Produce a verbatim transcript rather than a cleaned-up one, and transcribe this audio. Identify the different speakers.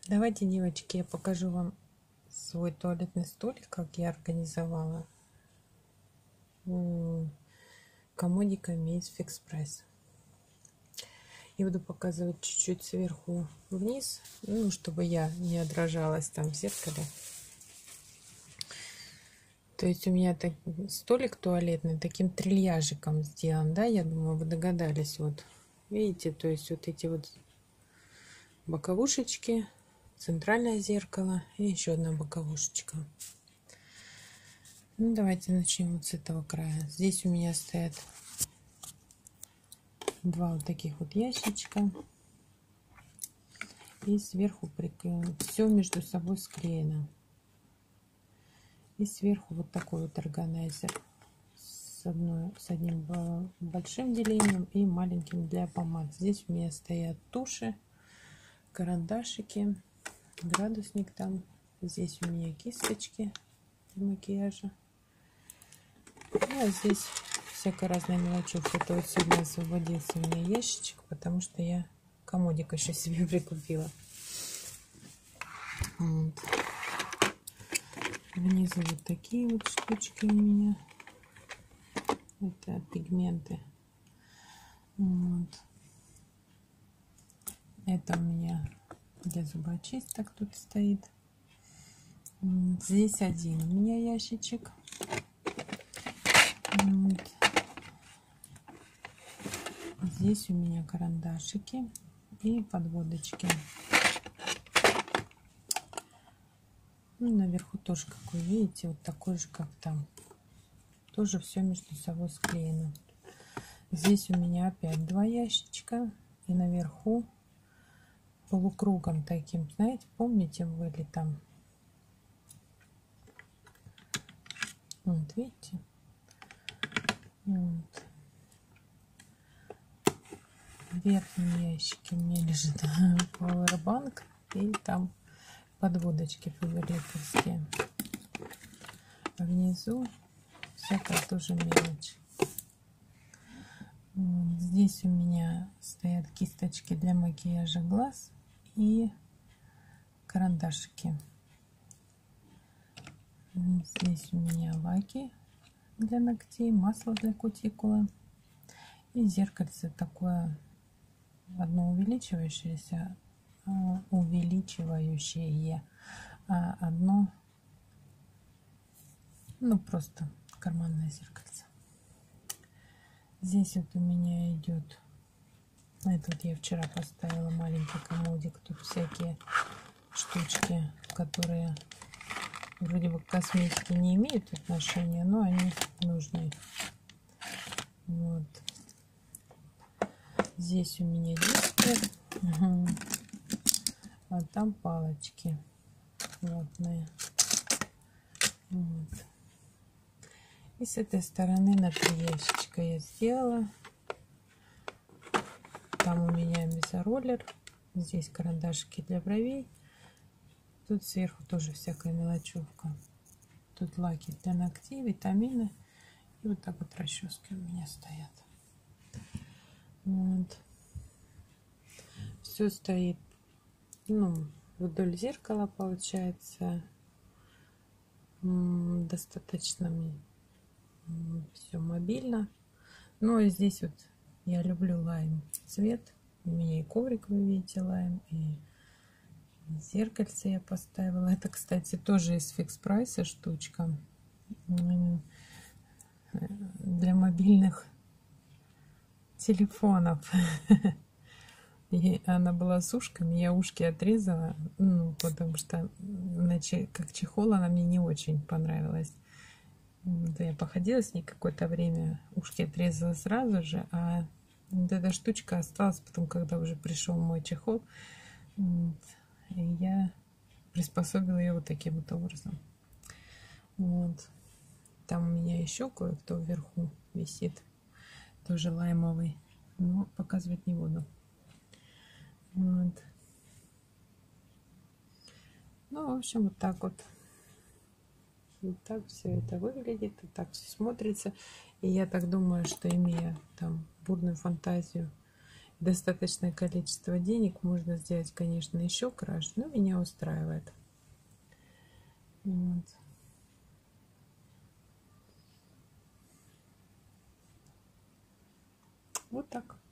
Speaker 1: Давайте, девочки, я покажу вам свой туалетный столик, как я организовала. Комодиками из Fix Price. Я буду показывать чуть-чуть сверху вниз, ну, чтобы я не отражалась там в зеркале. То есть у меня так, столик туалетный таким трильяжиком сделан, да, я думаю, вы догадались. Вот, видите, то есть вот эти вот боковушечки, центральное зеркало и еще одна боковушечка. Ну, давайте начнем вот с этого края. Здесь у меня стоят два вот таких вот ящичка. И сверху приклеено. Все между собой склеено. И сверху вот такой вот органайзер. С, одной, с одним большим делением и маленьким для помад. Здесь у меня стоят туши, карандашики, градусник там. Здесь у меня кисточки для макияжа. Ну, а здесь всякая разная мелочевка. Это вот сегодня освободился у меня ящичек, потому что я комодик еще себе прикупила. Вот. Внизу вот такие вот штучки у меня. Это пигменты. Вот. Это у меня для зубочисток тут стоит. Здесь один у меня ящичек. Вот. Здесь у меня карандашики и подводочки. Ну, наверху тоже, как вы видите, вот такой же, как там. Тоже все между собой склеено. Здесь у меня опять два ящичка. И наверху полукругом таким, знаете, помните, были там. Вот, видите? Вот. В верхнем ящике у меня лежит Powerbank и там подводочки фаворитовские. А внизу всякая тоже мелочь. Вот. Здесь у меня стоят кисточки для макияжа глаз и карандашики. Здесь у меня лаки для ногтей, масло для кутикулы и зеркальце такое одно увеличивающееся, увеличивающее, а одно, ну, просто карманное зеркальце. Здесь вот у меня идет, это вот я вчера поставила маленький комодик, тут всякие штучки, которые вроде бы к косметике не имеют отношения, но они нужны. Вот. Здесь у меня диски, угу. А там палочки плотные. Вот. И с этой стороны на три ящичка я сделала. Там у меня мезороллер. Здесь карандашики для бровей. Тут сверху тоже всякая мелочевка. Тут лаки для ногтей, витамины. И вот так вот расчески у меня стоят. Вот. Все стоит, ну, вдоль зеркала, получается. Достаточно все мобильно. Ну и здесь вот я люблю лайм цвет. У меня и коврик, вы видите, лайм, и зеркальце я поставила. Это, кстати, тоже из Fix Price штучка для мобильных телефонов. И она была с ушками, я ушки отрезала, ну, потому что иначе, как чехол, она мне не очень понравилась. Вот я походила с ней какое-то время, ушки отрезала сразу же, а вот эта штучка осталась потом, когда уже пришел мой чехол. Вот, и я приспособила ее вот таким вот образом. Вот. Там у меня еще кое-кто вверху висит, тоже лаймовый, но показывать не буду. Вот. Ну, в общем, вот так вот. Вот так все это выглядит, и так все смотрится. И я так думаю, что, имея там бурную фантазию достаточное количество денег, можно сделать, конечно, еще краш, но меня устраивает. Вот. Вот так.